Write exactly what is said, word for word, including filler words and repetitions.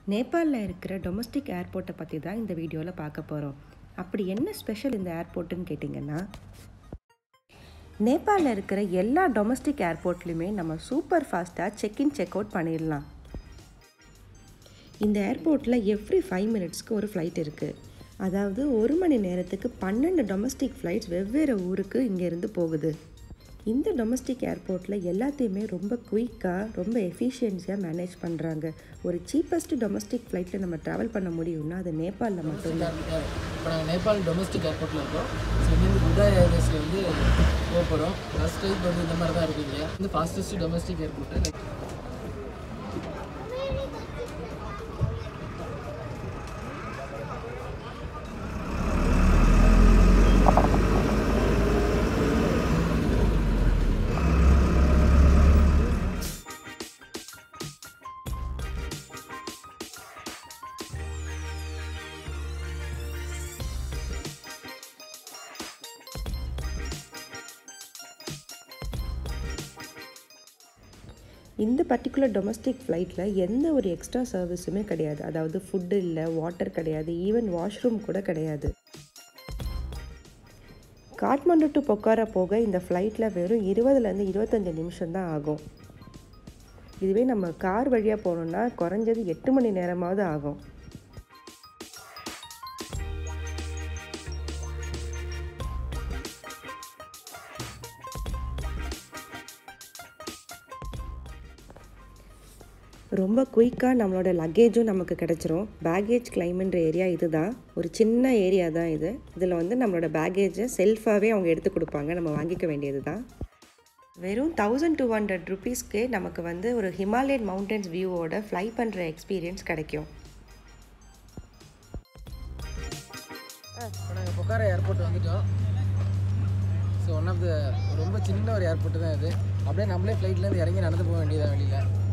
நேபாளில் இருக்கிற டொமஸ்டிக் ஏர்போர்ட்டை பற்றி தான் இந்த வீடியோவில் பார்க்க போகிறோம். அப்படி என்ன ஸ்பெஷல் இந்த ஏர்போர்ட்டுன்னு கேட்டிங்கன்னா, நேபாளில் இருக்கிற எல்லா டொமஸ்டிக் ஏர்போர்ட்லேயுமே நம்ம சூப்பர் ஃபாஸ்ட்டாக செக்இன் செக் அவுட் பண்ணிடலாம். இந்த ஏர்போர்ட்டில் எவ்ரி ஃபைவ் மினிட்ஸ்க்கு ஒரு ஃப்ளைட் இருக்குது. அதாவது ஒரு மணி நேரத்துக்கு பன்னெண்டு டொமஸ்டிக் ஃப்ளைட்ஸ் வெவ்வேறு ஊருக்கு இங்கேருந்து போகுது. இந்த டொமஸ்டிக் ஏர்போர்ட்டில் எல்லாத்தையுமே ரொம்ப குயிக்காக ரொம்ப எஃபிஷியன்சியாக மேனேஜ் பண்ணுறாங்க. ஒரு சீப்பஸ்ட்டு டொமஸ்டிக் ஃப்ளைட்டில் நம்ம ட்ராவல் பண்ண முடியும்னா அது நேபாளில் மட்டும்தான். இப்போ நாங்கள் நேபாள் டொமஸ்டிக் ஏர்போர்ட்டில் இருக்கோம். ஸோ இங்கேருந்து உதய் ஏர்வேஸில் வந்து போக போகிறோம். ஃபஸ்ட் டைப் வந்து இந்த மாதிரி தான் இருக்குங்க. இந்த ஃபாஸ்டஸ்ட் டொமஸ்டிக் ஏர்போர்ட்டு. இந்த பர்டிகுலர் டொமஸ்டிக் ஃப்ளைட்டில் எந்த ஒரு எக்ஸ்ட்ரா சர்வீஸுமே கிடையாது. அதாவது ஃபுட்டு இல்லை, வாட்டர் கிடையாது, ஈவன் வாஷ்ரூம் கூட கிடையாது. காட்மாண்டு டு பொக்காரா போக இந்த ஃப்ளைட்டில் வெறும் இருபதுலேருந்து இருபத்தஞ்சி நிமிஷம் தான் ஆகும். இதுவே நம்ம கார் வழியாக போகணுன்னா குறைஞ்சது எட்டு மணி நேரமாவது ஆகும். ரொம்ப குயிக்காக நம்மளோட லக்கேஜும் நமக்கு கிடச்சிரும். பேக்கேஜ் கிளைம்ன்ற ஏரியா இது தான். ஒரு சின்ன ஏரியா தான் இது. இதில் வந்து நம்மளோட பேக்கேஜை செல்ஃபாகவே அவங்க எடுத்து கொடுப்பாங்க. நம்ம வாங்கிக்க வேண்டியது தான். வெறும் தௌசண்ட் டூ ஹண்ட்ரட் ருபீஸ்க்கே நமக்கு வந்து ஒரு ஹிமாலயன் மவுண்டன்ஸ் வியூவோட ஃப்ளை பண்ணுற எக்ஸ்பீரியன்ஸ் கிடைக்கும். இப்போ நாங்கள் பொக்காரா ஏர்போர்ட் வந்துட்டோம். ஸோ ஒன் ஆஃப் த ரொம்ப சின்ன ஒரு ஏர்போர்ட்டு தான் இது. அப்படியே நம்மளே ஃப்ளைட்லேருந்து இறங்கி நடந்து போக வேண்டியதான் வெளியில்.